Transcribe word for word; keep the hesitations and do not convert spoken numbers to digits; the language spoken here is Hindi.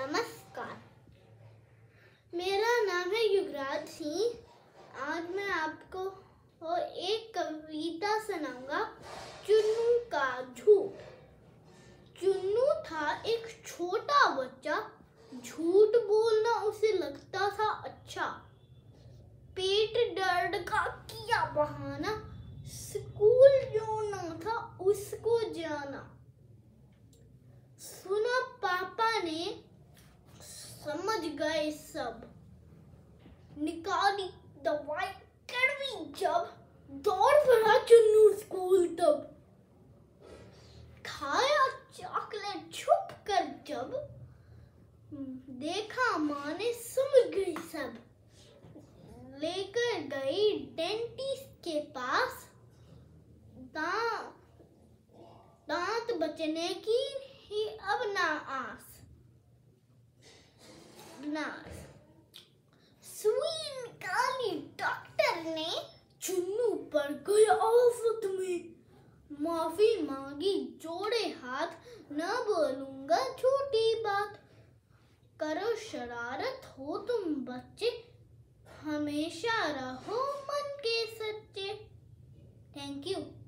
नमस्कार, मेरा नाम है युवराज सिंह। आज मैं आपको एक कविता सुनाऊंगा, चुन्नू का झूठ। चुन्नू था एक छोटा बच्चा, झूठ बोलना उसे लगता था अच्छा। पेट दर्द का किया बहाना, स्कूल जाना था उसको जाना। सुना पापा ने, समझ गए सब, निकाली दवाई कड़वी जब, दौड़ पड़ा चुन्नू स्कूल तब। खाया चॉकलेट छुप कर जब, देखा माँ ने समझ गई सब। लेकर गई डेंटिस्ट के पास, दांत दांत बचने की ही अब ना आस ना सुई निकाली डॉक्टर ने, चुन्नू पड़ गया आफत में। माफी मांगी जोड़े हाथ, न बोलूंगा छोटी बात। करो शरारत हो तुम बच्चे, हमेशा रहो मन के सच्चे। Thank you.